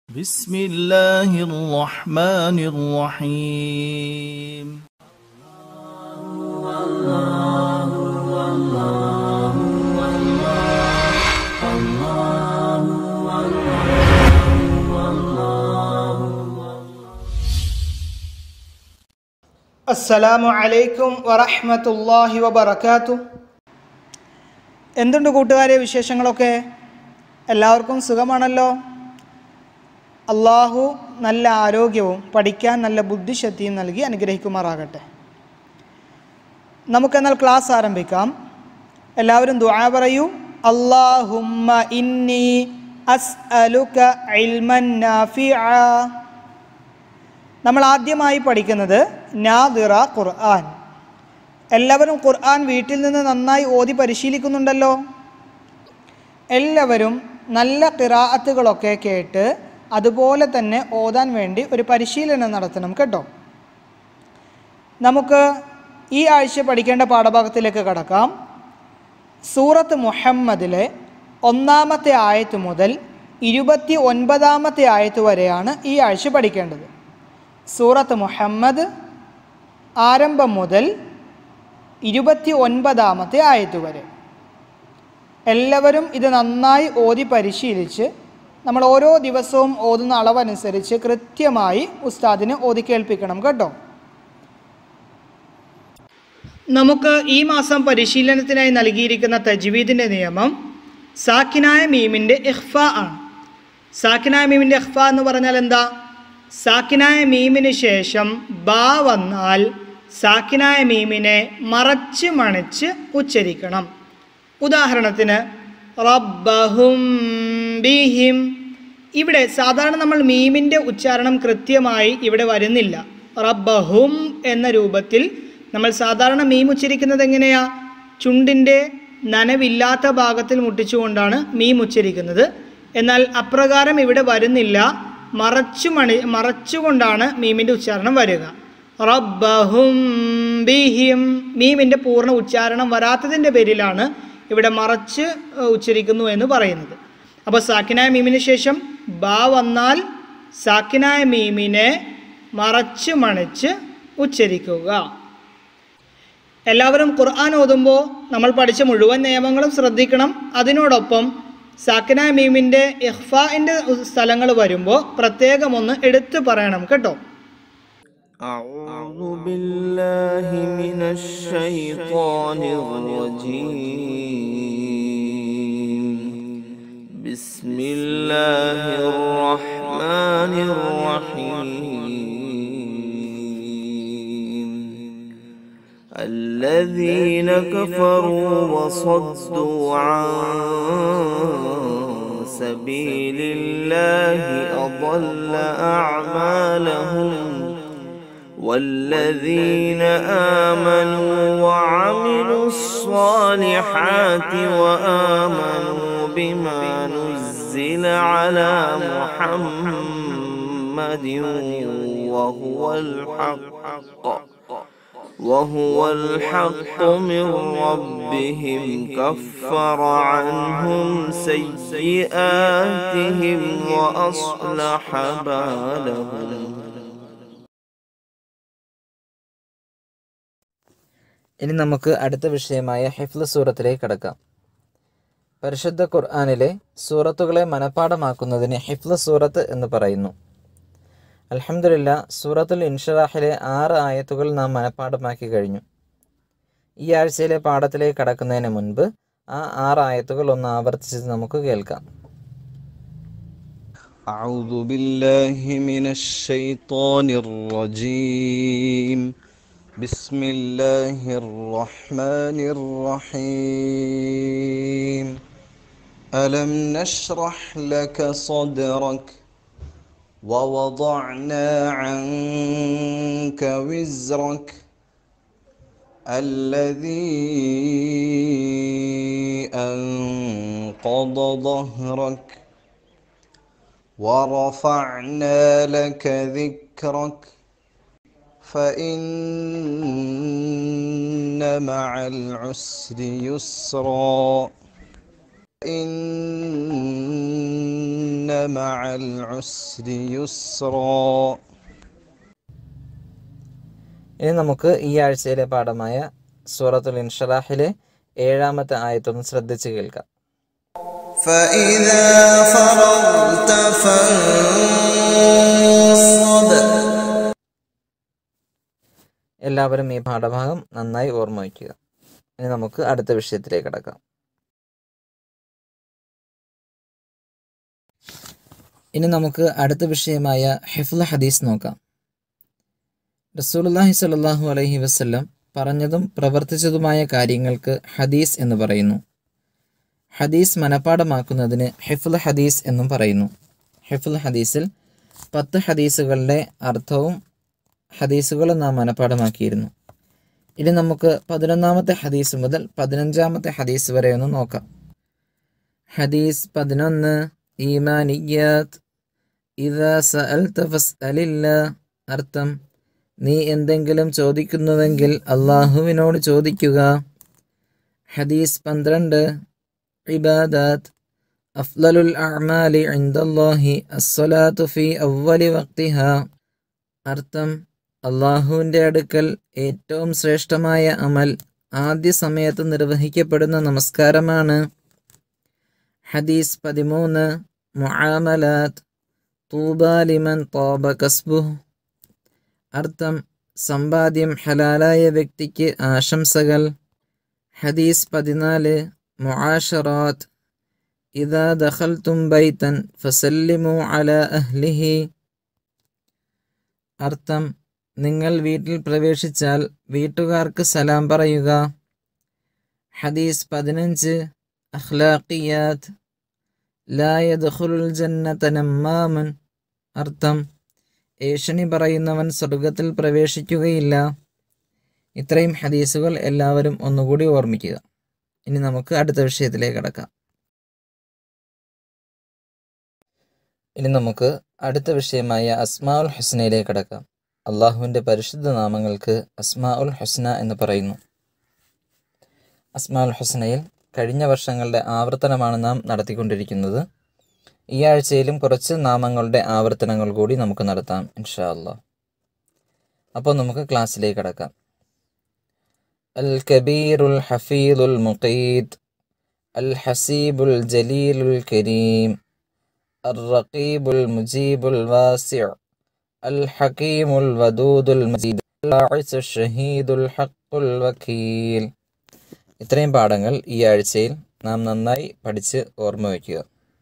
بسم الله الرحمن الرحيم അസ്സലാമു അലൈക്കും വറഹ്മത്തുള്ളാഹി വബറകാതുഹു. എന്തുണ്ട് കൂട്ടുകാരെ, വിശേഷങ്ങളൊക്കെ? എല്ലാവർക്കും സുഖമാണല്ലോ. അള്ളാഹു നല്ല ആരോഗ്യവും പഠിക്കാൻ നല്ല ബുദ്ധിശക്തിയും നൽകി അനുഗ്രഹിക്കുമാറാകട്ടെ. നമുക്കെന്നാൽ ക്ലാസ് ആരംഭിക്കാം. എല്ലാവരും ദുആ പറയൂ. അല്ലാഹുമ്മ ഇന്നി അസ്അലുക ഇൽമൻ നാഫിഅ. നമ്മൾ ആദ്യമായി പഠിക്കുന്നത് നാദിറ ഖുർആൻ. എല്ലാവരും ഖുർആൻ വീട്ടിൽ നിന്ന് നന്നായി ഓതി പരിശീലിക്കുന്നുണ്ടല്ലോ. എല്ലാവരും നല്ല ഖിറാഅത്തുകളൊക്കെ കേട്ട് അതുപോലെ തന്നെ ഓതാൻ വേണ്ടി ഒരു പരിശീലനം നടത്തണം കേട്ടോ. നമുക്ക് ഈ ആഴ്ച പഠിക്കേണ്ട പാഠഭാഗത്തിലേക്ക് കടക്കാം. സൂറത്ത് മുഹമ്മദിലെ 1-ാമത്തെ ആയത്ത് മുതൽ 29-ാമത്തെ ആയത്ത് വരെയാണ് ഈ ആഴ്ച പഠിക്കേണ്ടത്. സൂറത്ത് മുഹമ്മദ് ആരംഭം മുതൽ 29-ാമത്തെ ആയത്ത് വരെ. എല്ലാവരും ഇത് നന്നായി ഓതി പരിശീലിച്ച് നമ്മൾ ഓരോ ദിവസവും ഓതുന്ന അളവനുസരിച്ച് കൃത്യമായി ഉസ്താദിനെ ഓതി കേൾപ്പിക്കണം കേട്ടോ. നമുക്ക് ഈ മാസം പരിശീലനത്തിനായി നൽകിയിരിക്കുന്ന തജ്വീദിൻ്റെ നിയമം സാക്കിനായ മീമിൻ്റെ ഇഖ്ഫ ആണ്. സാക്കിനായ മീമിൻ്റെ ഇഖ്ഫ എന്ന് പറഞ്ഞാൽ എന്താ? സാക്കിനായ മീമിന് ശേഷം ബാ വന്നാൽ സാക്കിനായ മീമിനെ മറച്ച് മണിച്ച് ഉച്ചരിക്കണം. ഉദാഹരണത്തിന് റബ്ബഹും ബിഹിം. ഇവിടെ സാധാരണ നമ്മൾ മീമിൻ്റെ ഉച്ചാരണം കൃത്യമായി ഇവിടെ വരുന്നില്ല. റബ്ബഹും എന്ന രൂപത്തിൽ നമ്മൾ സാധാരണ മീം ഉച്ചരിക്കുന്നത് എങ്ങനെയാ? ചുണ്ടിൻ്റെ നനവില്ലാത്ത ഭാഗത്തിൽ മുട്ടിച്ചുകൊണ്ടാണ് മീം ഉച്ചരിക്കുന്നത്. എന്നാൽ അപ്രകാരം ഇവിടെ വരുന്നില്ല. മറച്ചുകൊണ്ടാണ് മീമിൻ്റെ ഉച്ചാരണം വരിക. റബ്ബഹും ബിഹിം. മീമിൻ്റെ പൂർണ്ണ ഉച്ചാരണം വരാത്തതിൻ്റെ പേരിലാണ് ഇവിടെ മറച്ച് ഉച്ചരിക്കുന്നു എന്ന് പറയുന്നത്. അപ്പോൾ സാക്കിനായ മീമിന് ശേഷം ബാ വന്നാൽ സാക്കിനായ മീമിനെ മറച്ച് മണിച്ച് ഉച്ചരിക്കുക. എല്ലാവരും ഖുർആൻ ഓതുമ്പോൾ നമ്മൾ പഠിച്ച മുഴുവൻ നിയമങ്ങളും ശ്രദ്ധിക്കണം. അതിനോടൊപ്പം സാക്കിനായ മീമിൻ്റെ ഇഖ്ഫാഇൻ്റെ സ്ഥലങ്ങൾ വരുമ്പോൾ പ്രത്യേകം ഒന്ന് എടുത്തു പറയണം കേട്ടോ. أعوذ بالله من الشيطان الرجيم بسم الله الرحمن الرحيم الذين كفروا وصدوا عن سبيل الله أضل أعمالهم والذين آمنوا وعملوا الصالحات وآمنوا بما نزل على محمد وهو الحق من ربهم كفر عنهم سيئاتهم وأصلح بالهم. ഇനി നമുക്ക് അടുത്ത വിഷയമായ ഹിഫ്ള് സൂറത്തിലേക്ക് കടക്കാം. പരിശുദ്ധ ഖുർആനിലെ സൂറത്തുകളെ മനഃപ്പാഠമാക്കുന്നതിന് ഹിഫ്ള് സൂറത്ത് എന്ന് പറയുന്നു. അൽഹംദുലില്ലാ, സൂറത്തുൽ ഇൻഷിറാഹിലെ 6 ആയത്തുകൾ നാം മനഃപ്പാഠമാക്കി കഴിഞ്ഞു. ഈ ആഴ്ചയിലെ പാഠത്തിലേക്ക് കടക്കുന്നതിന് മുൻപ് ആ 6 ആയത്തുകൾ ഒന്ന് ആവർത്തിച്ച് നമുക്ക് കേൾക്കാം. أعوذ بالله من الشيطان الرجيم بسم الله الرحمن الرحيم ألم نشرح لك صدرك ووضعنا عنك وزرك الذي أنقض ظهرك ورفعنا لك ذكرك فإن مع العسر يسرا إن مع العسر يسرا. ഇനി നമുക്ക് ഈ ആഴ്ചയിലെ പാഠമായ സൂറത്തുൽ ഇൻഷിറാഹിലെ 7-ാമത്തെ ആയത്തൊന്ന് ശ്രദ്ധിച്ച് കേൾക്കാം. فإذا فرغت فانصب. എല്ലാവരും ഈ പാഠഭാഗം നന്നായി ഓർമ്മ വയ്ക്കുക. ഇനി നമുക്ക് അടുത്ത വിഷയത്തിലേക്ക് കടക്കാം. ഇനി നമുക്ക് അടുത്ത വിഷയമായ ഹിഫ്ള് ഹദീസ് നോക്കാം. റസൂലുള്ളാഹി സ്വല്ലല്ലാഹു അലൈഹി വസല്ലം പറഞ്ഞതും പ്രവർത്തിച്ചതുമായ കാര്യങ്ങൾക്ക് ഹദീസ് എന്ന് പറയുന്നു. ഹദീസ് മനഃപ്പാഠമാക്കുന്നതിന് ഹിഫ്ള് ഹദീസ് എന്നും പറയുന്നു. ഹിഫ്ള് ഹദീസിൽ 10 ഹദീസുകളുടെ അർത്ഥവും ഹദീസുകളും നാം മനഃപ്പാഠമാക്കിയിരുന്നു. ഇനി നമുക്ക് 11-ാമത്തെ ഹദീസ് മുതൽ 15-ാമത്തെ ഹദീസ് വരെ ഒന്ന് നോക്കാം. ഹദീസ് 11 ഈമാനിയ്യാത്ത്. ഇദാ സഅൽത ഫസ്അലില്ലാഹ്. അർത്ഥം, നീ എന്തെങ്കിലും ചോദിക്കുന്നുവെങ്കിൽ അള്ളാഹുവിനോട് ചോദിക്കുക. ഹദീസ് 12 ഇബാദാത്ത്. അഫ്ളലുൽ അഅ്മാലി ഇൻദല്ലാഹി അസ്സലാത്തു ഫീ അവ്വലി വഖ്തിഹാ. അർത്ഥം, അള്ളാഹുവിൻ്റെ അടുക്കൽ ഏറ്റവും ശ്രേഷ്ഠമായ അമൽ ആദ്യ സമയത്ത് നിർവഹിക്കപ്പെടുന്ന നമസ്കാരമാണ്. ഹദീസ് 13 മുആമലാത്ത്. തൂബാ ലിമൻ താബ കസ്ബുഹ്. അർത്ഥം, സമ്പാദ്യം ഹലാലായ വ്യക്തിക്ക് ആശംസകൾ. ഹദീസ് 14 മുആശറാത്ത്. ഇദാ ദഖൽതും ബൈതൻ ഫസല്ലിമു അലാ അഹ്ലിഹി. അർത്ഥം, നിങ്ങൾ വീട്ടിൽ പ്രവേശിച്ചാൽ വീട്ടുകാർക്ക് സലാം പറയുക. ഹദീസ് 15 അഖ്ലാഖിയാത്ത്. ലാ യദ്ഖുലുൽ ജന്നത നമ്മാമൻ. അർത്ഥം, ഏഷണി പറയുന്നവൻ സ്വർഗത്തിൽ പ്രവേശിക്കുകയില്ല. ഇത്രയും ഹദീസുകൾ എല്ലാവരും ഒന്നുകൂടി ഓർമ്മിക്കുക. ഇനി നമുക്ക് അടുത്ത വിഷയത്തിലേക്ക് കടക്കാം. ഇനി നമുക്ക് അടുത്ത വിഷയമായ അസ്മാഉൽ ഹുസ്നയിലേക്ക് കടക്കാം. അള്ളാഹുവിൻ്റെ പരിശുദ്ധ നാമങ്ങൾക്ക് അസ്മാഉൽ ഹുസ്ന എന്ന് പറയുന്നു. അസ്മാഉൽ ഹുസ്നയിൽ കഴിഞ്ഞ വർഷങ്ങളുടെ ആവർത്തനമാണ് നാം നടത്തിക്കൊണ്ടിരിക്കുന്നത്. ഈ ആഴ്ചയിലും കുറച്ച് നാമങ്ങളുടെ ആവർത്തനങ്ങൾ കൂടി നമുക്ക് നടത്താം ഇൻഷാ അല്ലാഹ്. അപ്പോൾ നമുക്ക് ക്ലാസ്സിലേക്ക് കടക്കാം. അൽ കബീറുൽ ഹഫീദുൽ മുഖീദ്. അൽ ഹസീബുൽ ജലീലുൽ കരീം. الرقيب المجيب الواسع. الحكيم الودود المجيد. الباعث الشهيد الحق الوكيل. ഇത്രയും പാഠങ്ങൾ ഈ ആഴ്ചയിൽ നാം നന്നായി പഠിച്ച് ഓർമ്മ വയ്ക്കുക.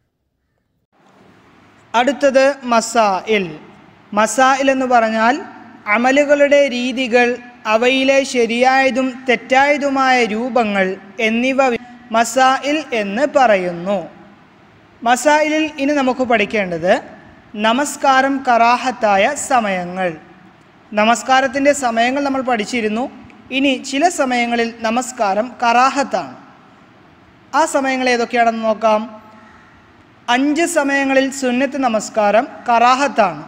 അടുത്തത് മസാഇൽ. മസാഇൽ എന്ന് പറഞ്ഞാൽ അമലുകളുടെ രീതികൾ, അവയിലെ ശരിയായതും തെറ്റായതുമായ രൂപങ്ങൾ എന്നിവ മസാഇൽ എന്ന് പറയുന്നു. മസായിലിൽ ഇനി നമുക്ക് പഠിക്കേണ്ടത് നമസ്കാരം കറാഹത്തായ സമയങ്ങൾ. നമസ്കാരത്തിൻ്റെ സമയങ്ങൾ നമ്മൾ പഠിച്ചിരുന്നു. ഇനി ചില സമയങ്ങളിൽ നമസ്കാരം കറാഹത്താണ്. ആ സമയങ്ങൾ ഏതൊക്കെയാണെന്ന് നോക്കാം. 5 സമയങ്ങളിൽ സുന്നത്ത് നമസ്കാരം കറാഹത്താണ്.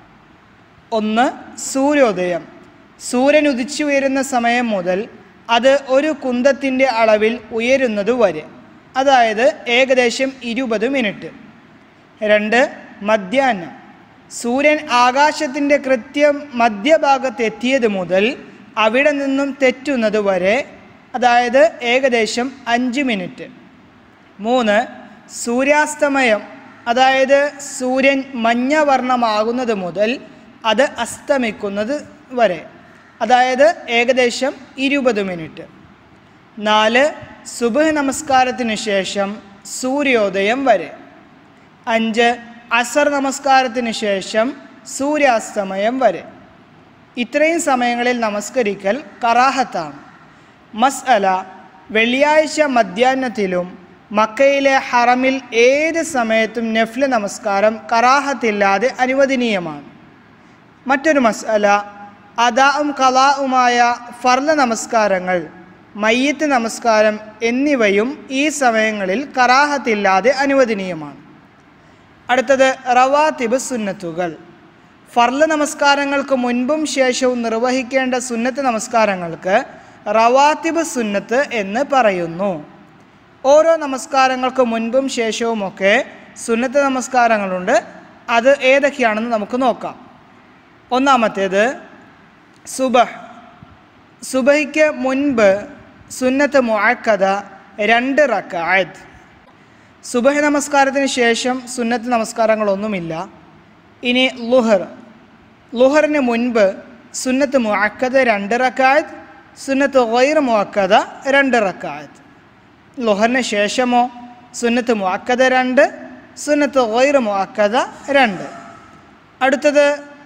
1 സൂര്യോദയം. സൂര്യൻ ഉദിച്ചുയരുന്ന സമയം മുതൽ അത് ഒരു കുന്തത്തിൻ്റെ അളവിൽ ഉയരുന്നതുവരെ, അതായത് ഏകദേശം 20 മിനിറ്റ്. 2 മധ്യാഹ്നം. സൂര്യൻ ആകാശത്തിൻ്റെ കൃത്യം മധ്യഭാഗത്ത് എത്തിയത് മുതൽ അവിടെ നിന്നും തെറ്റുന്നത് വരെ, അതായത് ഏകദേശം 5 മിനിറ്റ്. 3 സൂര്യാസ്തമയം. അതായത് സൂര്യൻ മഞ്ഞവർണ്ണമാകുന്നത് മുതൽ അത് അസ്തമിക്കുന്നത് വരെ, അതായത് ഏകദേശം 20 മിനിറ്റ്. 4 സുബ്ഹ് നമസ്കാരത്തിന് ശേഷം സൂര്യോദയം വരെ. 5 അസർ നമസ്കാരത്തിന് ശേഷം സൂര്യാസ്തമയം വരെ. ഇത്രയും സമയങ്ങളിൽ നമസ്കരിക്കൽ കറാഹത്താണ്. മസ്അല. വെള്ളിയാഴ്ച മധ്യാഹ്നത്തിലും മക്കയിലെ ഹറമിൽ ഏത് സമയത്തും നഫ്ല് നമസ്കാരം കറാഹത്തില്ലാതെ അനുവദനീയമാണ്. മറ്റൊരു മസ്അല, അദാഉം ഖളാഉമായ ഫർള് നമസ്കാരങ്ങൾ, മയ്യിത്ത് നമസ്കാരം എന്നിവയും ഈ സമയങ്ങളിൽ കറാഹത്തില്ലാതെ അനുവദനീയമാണ്. അടുത്തത് റവാത്തിബ് സുന്നത്തുകൾ. ഫർള് നമസ്കാരങ്ങൾക്ക് മുൻപും ശേഷവും നിർവഹിക്കേണ്ട സുന്നത്ത് നമസ്കാരങ്ങൾക്ക് റവാത്തിബ് സുന്നത്ത് എന്ന് പറയുന്നു. ഓരോ നമസ്കാരങ്ങൾക്ക് മുൻപും ശേഷവുമൊക്കെ സുന്നത്ത് നമസ്കാരങ്ങളുണ്ട്. അത് ഏതൊക്കെയാണെന്ന് നമുക്ക് നോക്കാം. ഒന്നാമത്തേത് സുബഹ്. സുബഹിക്ക് മുൻപ് സുന്നത്ത് മുഅക്കദ 2 റക്അത്ത്. സുബഹി നമസ്കാരത്തിന് ശേഷം സുന്നത്ത് നമസ്കാരങ്ങളൊന്നുമില്ല. ഇനി ലുഹറിന് മുൻപ് സുന്നത്ത് മുഅക്കദ 2 റക്അത്ത്, സുന്നത്ത് ഗൈർ മുഅക്കദ 2 റക്അത്ത്. ലുഹറിന് ശേഷമോ സുന്നത്ത് മുഅക്കദ 2, സുന്നത്ത് ഗൈർ മുഅക്കദ 2. അടുത്തത്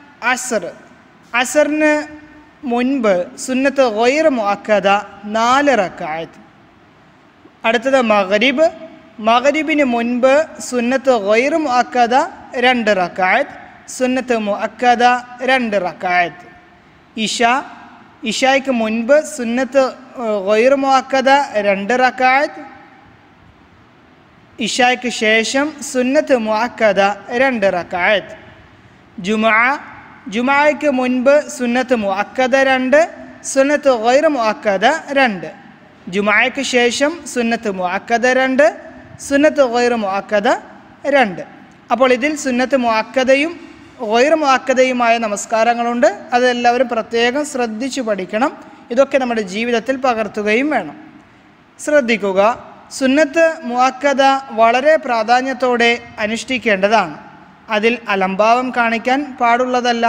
അസറിന് മുൻപ് സുന്നത്ത് ഗൈർ മുഅക്കദ 4 റക്അത്ത്. അടുത്തത് മഗ്രിബിന് മുൻപ് സുന്നത്ത് ഗൈർ മുഅക്കദ 2 റക്അത്ത്, സുന്നത്ത് മുഅക്കദ 2 റക്അത്ത്. ഇശായ്ക്ക് മുൻപ് സുന്നത്ത് ഗൈർ മുഅക്കദ 2 റക്അത്ത്, ഇശായ്ക്ക് ശേഷം സുന്നത്ത് മുഅക്കദ 2 റക്അത്ത്. ജുമുഅയ്ക്ക് മുൻപ് സുന്നത്ത് മുഅക്കദ 2, സുന്നത്ത് ഗൈർ മുഅക്കദ 2. ജുമുഅയ്ക്ക് ശേഷം സുന്നത്ത് മുഅക്കദ 2, സുന്നത്ത് ഗൈർ മുഅക്കദ 2. അപ്പോൾ ഇതിൽ സുന്നത്ത് മുഅക്കദയും ഗൈർ മുഅക്കദയുമായ നമസ്കാരങ്ങളുണ്ട്. അതെല്ലാവരും പ്രത്യേകം ശ്രദ്ധിച്ചു പഠിക്കണം. ഇതൊക്കെ നമ്മുടെ ജീവിതത്തിൽ പകർത്തുകയും വേണം. ശ്രദ്ധിക്കുക, സുന്നത്ത് മുഅക്കദ വളരെ പ്രാധാന്യത്തോടെ അനുഷ്ഠിക്കേണ്ടതാണ്. അതിൽ അലംഭാവം കാണിക്കാൻ പാടുള്ളതല്ല.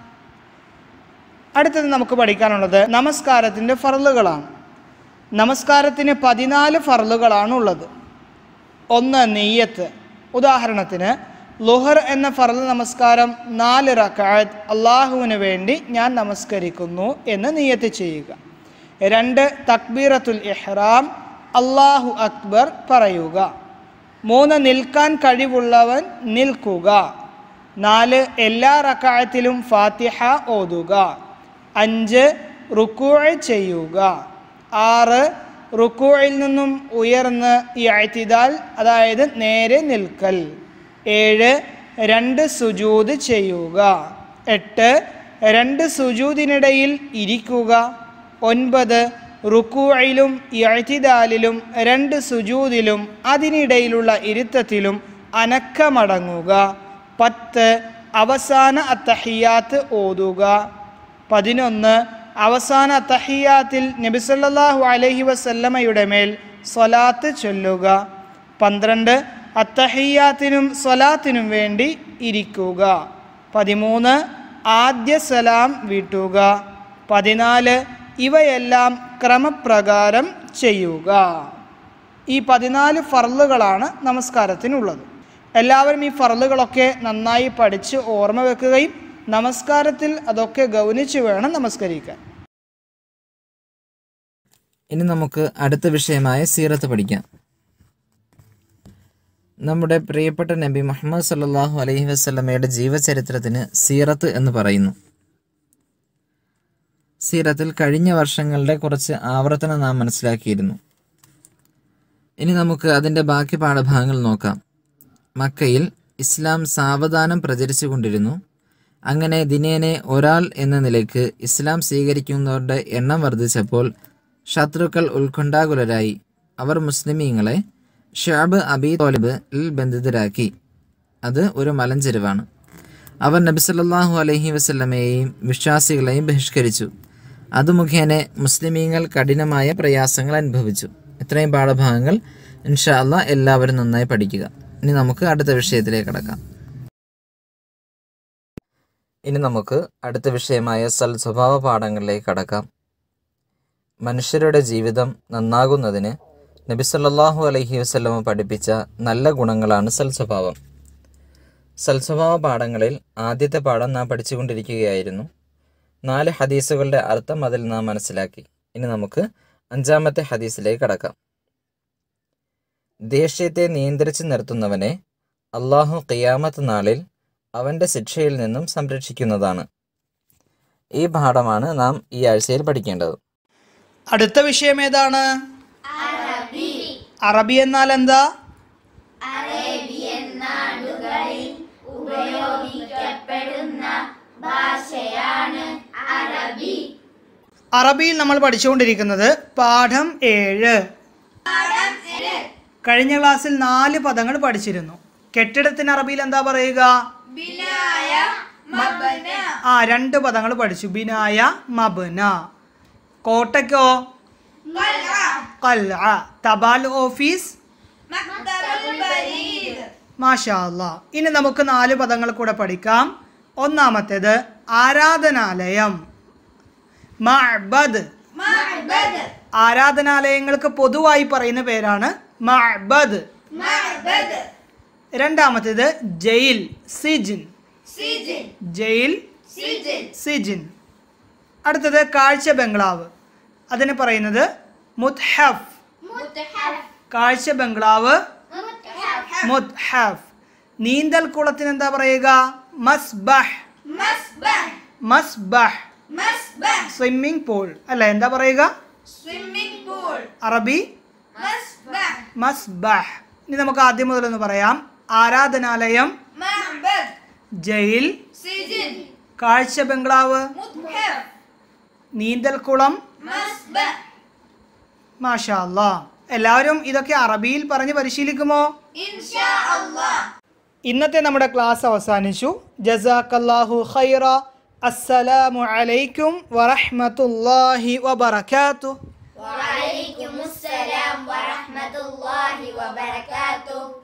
അടുത്തത് നമുക്ക് പഠിക്കാനുള്ളത് നമസ്കാരത്തിൻ്റെ ഫർളുകളാണ്. നമസ്കാരത്തിന് 14 ഫർളുകളാണുള്ളത്. 1 നിയ്യത്ത്. ഉദാഹരണത്തിന് ലുഹർ എന്ന ഫർള് നമസ്കാരം 4 റക്അത്ത് അള്ളാഹുവിന് വേണ്ടി ഞാൻ നമസ്കരിക്കുന്നു എന്ന് നിയ്യത്ത് ചെയ്യുക. 2 തക്ബീറത്തുൽ ഇഹ്റാം, അല്ലാഹു അക്ബർ പറയുക. 3 നിൽക്കാൻ കഴിവുള്ളവൻ നിൽക്കുക. 4 എല്ലാ റക്അത്തിലും ഫാത്തിഹ ഓതുക. 5 റുക്കൂഅ് ചെയ്യുക. 6 റുക്കൂഇൽ നിന്നും ഉയർന്ന് ഇഅ്തിദാൽ, അതായത് നേരെ നിൽക്കൽ. 7 2 സുജൂദ് ചെയ്യുക. 8 2 സുജൂദിനിടയിൽ ഇരിക്കുക. 9 റുക്കൂഇലും ഇഅ്തിദാലിലും 2 സുജൂദിലും അതിനിടയിലുള്ള ഇരുത്തത്തിലും അനക്കമടങ്ങുക. 10 അവസാന അത്തഹിയാത്ത് ഓതുക. 11 അവസാന അത്തഹിയാത്തിൽ നബി സല്ലല്ലാഹു അലൈഹി വസല്ലമയുടെ മേൽ സ്വലാത്ത് ചൊല്ലുക. 12 അത്തഹിയാത്തിനും സ്വലാത്തിനും വേണ്ടി ഇരിക്കുക. 13 ആദ്യ സലാം വീട്ടുക. 14 ഇവയെല്ലാം ക്രമപ്രകാരം ചെയ്യുക. ഈ 14 ഫർളുകളാണ് നമസ്കാരത്തിനുള്ളത്. എല്ലാവരും ഈ ഫർളുകളൊക്കെ നന്നായി പഠിച്ച് ഓർമ്മ വെക്കുകയും നമസ്കാരത്തിൽ അതൊക്കെ ഗൗനിച്ച് വേണം നമസ്കരിക്കാൻ. ഇനി നമുക്ക് അടുത്ത വിഷയമായ സീറത്ത് പഠിക്കാം. നമ്മുടെ പ്രിയപ്പെട്ട നബി മുഹമ്മദ് സല്ലല്ലാഹു അലൈഹി വസല്ലമയുടെ ജീവചരിത്രത്തിന് സീറത്ത് എന്ന് പറയുന്നു. സീറത്തിൽ കഴിഞ്ഞ വർഷങ്ങളുടെ കുറച്ച് ആവർത്തനം നാം മനസ്സിലാക്കിയിരുന്നു. ഇനി നമുക്ക് അതിൻ്റെ ബാക്കി പാഠഭാഗങ്ങൾ നോക്കാം. മക്കയിൽ ഇസ്ലാം സാവധാനം പ്രചരിച്ചു കൊണ്ടിരുന്നു. അങ്ങനെ ദിനേനെ ഒരാൾ എന്ന നിലയ്ക്ക് ഇസ്ലാം സ്വീകരിക്കുന്നവരുടെ എണ്ണം വർദ്ധിച്ചപ്പോൾ ശത്രുക്കൾ ഉത്കണ്ഠാകുലരായി. അവർ മുസ്ലിമീങ്ങളെ ഷഅബ് അബി തോലിബിൽ ബന്ധിതരാക്കി. അത് ഒരു മലഞ്ചെരുവാണ്. അവർ നബി സല്ലല്ലാഹു അലൈഹി വസല്ലമയെയും വിശ്വാസികളെയും ബഹിഷ്കരിച്ചു. അത് മുഖേന മുസ്ലിമീങ്ങൾ കഠിനമായ പ്രയാസങ്ങൾ അനുഭവിച്ചു. ഇത്രയും പാഠഭാഗങ്ങൾ ഇൻഷാ അല്ലാഹ് എല്ലാവരും നന്നായി പഠിക്കുക. ഇനി നമുക്ക് അടുത്ത വിഷയത്തിലേക്ക് കടക്കാം. ഇനി നമുക്ക് അടുത്ത വിഷയമായ സൽസ്വഭാവ പാഠങ്ങളിലേക്ക് കടക്കാം. മനുഷ്യരുടെ ജീവിതം നന്നാകുന്നതിന് നബി സല്ലല്ലാഹു അലൈഹി വസല്ലമ പഠിപ്പിച്ച നല്ല ഗുണങ്ങളാണ് സൽസ്വഭാവം. സൽസ്വഭാവ പാഠങ്ങളിൽ ആദ്യത്തെ പാഠം നാം പഠിച്ചുകൊണ്ടിരിക്കുകയായിരുന്നു. 4 ഹദീസുകളുടെ അർത്ഥം അതിൽ നാം മനസ്സിലാക്കി. ഇനി നമുക്ക് 5-ാമത്തെ ഹദീസിലേക്ക് കടക്കാം. ദേഷ്യത്തെ നിയന്ത്രിച്ചു നിർത്തുന്നവനെ അള്ളാഹു ഖിയാമത്ത് നാളിൽ അവൻ്റെ ശിക്ഷയിൽ നിന്നും സംരക്ഷിക്കുന്നതാണ്. ഈ പാഠമാണ് നാം ഈ ആഴ്ചയിൽ പഠിക്കേണ്ടത്. അടുത്ത വിഷയം ഏതാണ്? അറബി എന്നാൽ എന്താ? അറേബ്യൻ നാടുകളിൽ ഉപയോഗിക്കപ്പെടുന്ന ഭാഷയാണ് അറബി. അറബിയിൽ നമ്മൾ പഠിച്ചുകൊണ്ടിരിക്കുന്നത് പാഠം 7. കഴിഞ്ഞ ക്ലാസ്സിൽ 4 പദങ്ങൾ പഠിച്ചിരുന്നു. കെട്ടിടത്തിന് അറബിയിൽ എന്താ പറയുക? ബിനായ മബ്ന രണ്ട് പദങ്ങൾ പഠിച്ചു. ബിനായ മബ്ന. കോട്ടയ്ക്കോ? ഖൽഅ ഖൽഅ. തപാൽ ഓഫീസ്? മക്തബുൽ ബരീദ്. മാഷാ അല്ലാഹ്. ഇനി നമുക്ക് 4 പദങ്ങൾ കൂടെ പഠിക്കാം. ഒന്നാമത്തേത് ആരാധനാലയം. മഅബദ്. മഅബദ് ആരാധനാലയങ്ങൾക്ക് പൊതുവായി പറയുന്ന പേരാണ് മഅബദ്. മഅബദ്. രണ്ടാമത്തേത് ജയിൽ. സിജിൻ. സിജിൻ. ജയിൽ, സിജിൻ. സിജിൻ. അടുത്തത് കാഴ്ച ബംഗ്ലാവ്. അതിന് പറയുന്നത് മുത്ഹഫ്. മുത്ഹഫ്. കാഴ്ച ബംഗ്ലാവ് മുത്ഹഫ്. മുത്ഹഫ്. നീന്തൽ കുളത്തിന് എന്താ പറയുക? മസ്ബഹ്. മസ്ബഹ്. മസ്ബഹ്. മസ്ബഹ്. സ്വിമ്മിംഗ് പൂൾ അല്ലേ? എന്താ പറയുക? Swimming pool. അറബി മസ്ബഹ്. മസ്ബഹ്. ഇനി നമുക്ക് ആദ്യം മുതലൊന്ന് പറയാം. ആരാധനാലയം, മഅബദ്, ജയിൽ, സിജിൻ, കാഴ്ച ബംഗ്ലാവ്, മുത്ഹഫ്, നീന്തൽക്കുളം. മസ്ബഹ്. മാഷാ അല്ലാഹ്. എല്ലാവരും ഇതൊക്കെ അറബിയിൽ പറഞ്ഞ് പരിശീലിക്കുമോ? ഇൻഷാ അല്ലാഹ്. ഇന്നത്തെ നമ്മുടെ ക്ലാസ് അവസാനിച്ചു. ജസാക്കല്ലാഹു ഖൈറ. അസ്സലാമു അലൈക്കും വറഹ്മത്തുള്ളാഹി വബറകാതുഹു. വഅലൈക്കുമുസ്സലാം വറഹ്മത്തുള്ളാഹി വബറകാതുഹു.